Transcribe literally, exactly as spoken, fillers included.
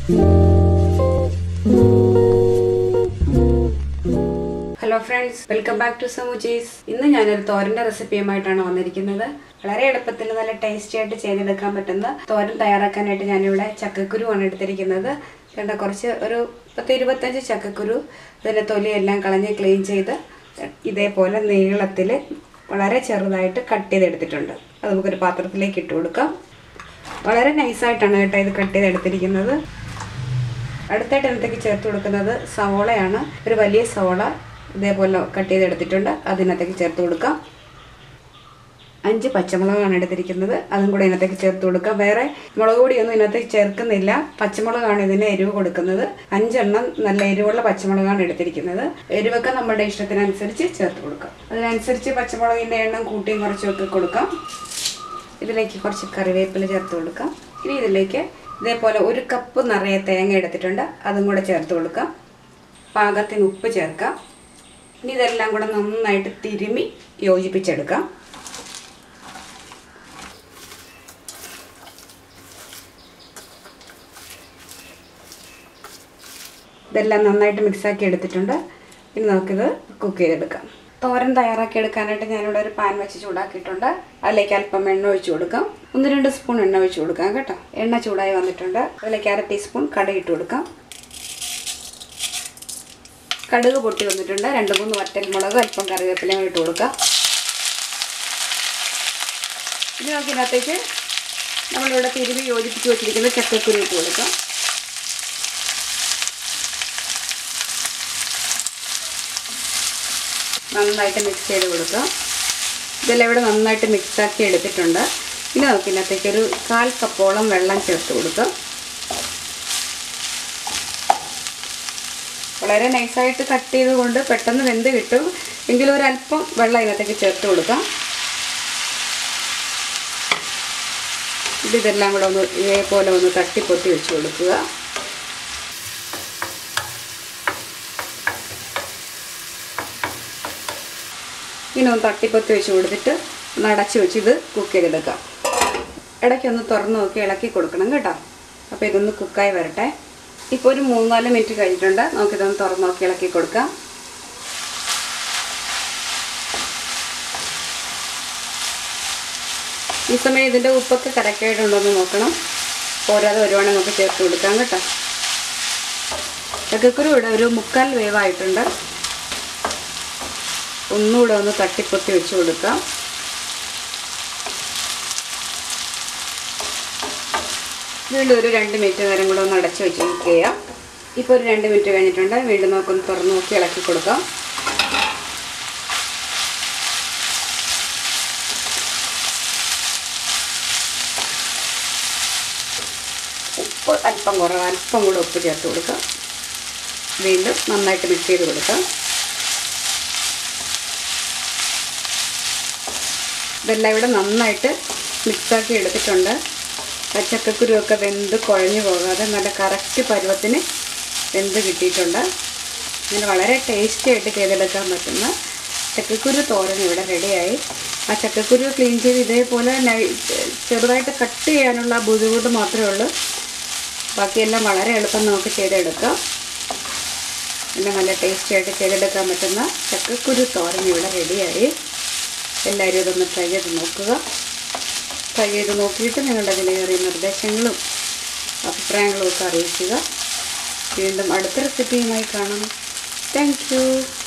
Hello friends, welcome back to സമൂജീസ്. ഇന്ന് ഞാനൊരു തോരൻ്റെ റെസിപ്പിയുമായിട്ടാണ് വന്നിരിക്കുന്നത്. വളരെ എളുപ്പത്തിൽ നല്ല ടേസ്റ്റി ആയിട്ട് ചെയ്തെടുക്കാൻ പറ്റുന്ന തോരൻ തയ്യാറാക്കാനായിട്ട് ഞാനിവിടെ ചക്കക്കുരുവാണ് എടുത്തിരിക്കുന്നത്. കണ്ട കുറച്ച് ഒരു പത്ത് ഇരുപത്തഞ്ച് ചക്കക്കുരു, അതിൻ്റെ തൊലിയെല്ലാം കളഞ്ഞ് ക്ലീൻ ചെയ്ത് ഇതേപോലെ നീളത്തിൽ വളരെ ചെറുതായിട്ട് കട്ട് ചെയ്തെടുത്തിട്ടുണ്ട്. അത് നമുക്കൊരു പാത്രത്തിലേക്ക് ഇട്ട് കൊടുക്കാം. വളരെ നൈസായിട്ടാണ് കേട്ടോ ഇത് കട്ട് ചെയ്തെടുത്തിരിക്കുന്നത്. അടുത്തായിട്ട് ഇതിനകത്തേക്ക് ചേർത്ത് കൊടുക്കുന്നത് സവോളയാണ്. ഒരു വലിയ സവോള ഇതേപോലെ കട്ട് ചെയ്തെടുത്തിട്ടുണ്ട്, അതിനകത്തേക്ക് ചേർത്ത് കൊടുക്കാം. അഞ്ച് പച്ചമുളകാണ് എടുത്തിരിക്കുന്നത്, അതും കൂടെ ഇതിനകത്തേക്ക് ചേർത്ത് കൊടുക്കാം. വേറെ മുളക് പൊടിയൊന്നും ഇതിനകത്തേക്ക് ചേർക്കുന്നില്ല, പച്ചമുളകാണ് ഇതിന് എരിവ് കൊടുക്കുന്നത്. അഞ്ചെണ്ണം നല്ല എരിവുള്ള പച്ചമുളകാണ് എടുത്തിരിക്കുന്നത്. എരിവൊക്കെ നമ്മുടെ ഇഷ്ടത്തിനനുസരിച്ച് ചേർത്ത് കൊടുക്കാം. അതിനനുസരിച്ച് പച്ചമുളകിൻ്റെ എണ്ണം കൂട്ടിയും കുറച്ചുമൊക്കെ കൊടുക്കാം. ഇതിലേക്ക് കുറച്ച് കറിവേപ്പില ചേർത്ത് കൊടുക്കാം. ഇനി ഇതിലേക്ക് ഇതേപോലെ ഒരു കപ്പ് നിറയെ തേങ്ങ എടുത്തിട്ടുണ്ട്, അതും കൂടെ ചേർത്ത് കൊടുക്കാം. പാകത്തിന് ഉപ്പ് ചേർക്കാം. ഇനി ഇതെല്ലാം കൂടെ നന്നായിട്ട് തിരുമ്മി യോജിപ്പിച്ചെടുക്കാം. ഇതെല്ലാം നന്നായിട്ട് മിക്സാക്കി എടുത്തിട്ടുണ്ട്. ഇനി നമുക്കിത് കുക്ക് ചെയ്തെടുക്കാം. തോരൻ തയ്യാറാക്കി എടുക്കാനായിട്ട് ഞാനിവിടെ ഒരു പാൻ വെച്ച് ചൂടാക്കിയിട്ടുണ്ട്. അതിലേക്ക് അല്പം എണ്ണ ഒഴിച്ചു കൊടുക്കാം. ഒന്ന് രണ്ട് സ്പൂൺ എണ്ണ ഒഴിച്ചു കൊടുക്കാം കേട്ടോ. എണ്ണ ചൂടായി വന്നിട്ടുണ്ട്. അതിലേക്ക് അര ടീസ്പൂൺ കടുക് ഇട്ട് കൊടുക്കാം. കടുക് പൊട്ടി വന്നിട്ടുണ്ട്. രണ്ട് മൂന്ന് വറ്റൽമുളക്, അല്പം കറിവേപ്പിലയും ഇട്ട് കൊടുക്കാം. ഇനി നമുക്ക് ഇതിനകത്തേക്ക് നമ്മളിവിടെ തിരുമ്പി യോജിപ്പിച്ച് വെച്ചിരിക്കുന്ന ചക്കക്കുരു ഇട്ട് കൊടുക്കാം. നന്നായിട്ട് മിക്സ് ചെയ്ത് കൊടുക്കാം. ഇതെല്ലാം ഇവിടെ നന്നായിട്ട് മിക്സാക്കി എടുത്തിട്ടുണ്ട്. ഇനി നമുക്ക് ഇതിനകത്തേക്ക് ഒരു കാൽ കപ്പോളം വെള്ളം ചേർത്ത് കൊടുക്കാം. വളരെ നൈസായിട്ട് കട്ട് ചെയ്തുകൊണ്ട് പെട്ടെന്ന് വെന്ത് കിട്ടും, എങ്കിലും ഒരല്പം വെള്ളം ഇതിനകത്തേക്ക് ചേർത്ത് കൊടുക്കാം. ഇതെല്ലാം കൂടെ ഒന്ന് ഇതേപോലെ ഒന്ന് തട്ടിപ്പൊത്തി വെച്ച് കൊടുക്കുക. ഇങ്ങനെ ഒന്ന് തട്ടിപ്പൊത്തി വെച്ച് കൊടുത്തിട്ട് ഒന്ന് അടച്ച് വെച്ച് ഇത് കുക്ക് ചെയ്തെടുക്കാം. ഇടയ്ക്കൊന്ന് തുറന്ന് നോക്കി ഇളക്കി കൊടുക്കണം കേട്ടോ. അപ്പോൾ ഇതൊന്ന് കുക്കായി വരട്ടെ. ഇപ്പോൾ ഒരു മൂന്നാല് മിനിറ്റ് കഴിഞ്ഞിട്ടുണ്ട്. നമുക്കിതൊന്ന് തുറന്ന് നോക്കി ഇളക്കി കൊടുക്കാം. ഈ സമയം ഇതിൻ്റെ ഉപ്പൊക്കെ കറക്റ്റായിട്ടുണ്ടോയെന്ന് നോക്കണം. പോരാതെ വരുവാണെങ്കിൽ നമുക്ക് ചേർത്ത് കൊടുക്കാം കേട്ടോ. ചക്കക്കുരു ഇവിടെ ഒരു മുക്കാൽ വേവായിട്ടുണ്ട്. ഒന്നുകൂടെ ഒന്ന് തട്ടിപ്പൊത്തി വെച്ച് കൊടുക്കാം. വീണ്ടും ഒരു രണ്ട് മിനിറ്റ് നേരം കൂടെ ഒന്ന് അടച്ച് വെച്ച് കുക്ക് ചെയ്യാം. ഇപ്പോൾ ഒരു രണ്ട് മിനിറ്റ് കഴിഞ്ഞിട്ടുണ്ട്. വീണ്ടും നമുക്കൊന്ന് തുറന്ന് നോക്കി ഇളക്കി കൊടുക്കാം. ഉപ്പ് അല്പം കുറവ്, അല്പം കൂടെ ഉപ്പ് ചേർത്ത് കൊടുക്കാം. വീണ്ടും നന്നായിട്ട് മിക്സ് ചെയ്ത് കൊടുക്കാം. ഇതെല്ലാം ഇവിടെ നന്നായിട്ട് മിക്സാക്കി എടുത്തിട്ടുണ്ട്. ചക്കക്കുരുവൊക്കെ വെന്ത് കുഴഞ്ഞു പോകാതെ നല്ല കറക്റ്റ് പരുവത്തിന് വെന്ത് കിട്ടിയിട്ടുണ്ട്. അങ്ങനെ വളരെ ടേസ്റ്റി ആയിട്ട് ചെയ്തെടുക്കാൻ പറ്റുന്ന ചക്കക്കുരു തോരൻ ഇവിടെ റെഡിയായി. ആ ചക്കക്കുരു ക്ലീൻ ചെയ്ത് ഇതേപോലെ ചെറുതായിട്ട് കട്ട് ചെയ്യാനുള്ള ബുദ്ധിമുട്ട് മാത്രമേ ഉള്ളൂ. ബാക്കിയെല്ലാം വളരെ എളുപ്പം നമുക്ക് ചെയ്തെടുക്കാം. പിന്നെ നല്ല ടേസ്റ്റി ആയിട്ട് ചെയ്തെടുക്കാൻ പറ്റുന്ന ചക്കക്കുരു തോരൻ ഇവിടെ റെഡിയായി. എല്ലാവരും ഇതൊന്ന് ട്രൈ ചെയ്ത് നോക്കുക. ട്രൈ ചെയ്ത് നോക്കിയിട്ട് നിങ്ങളുടെ വിലയേറിയ നിർദ്ദേശങ്ങളും അഭിപ്രായങ്ങളും ഒക്കെ അറിയിക്കുക. വീണ്ടും അടുത്ത റെസിപ്പിയുമായി കാണാം. Thank U.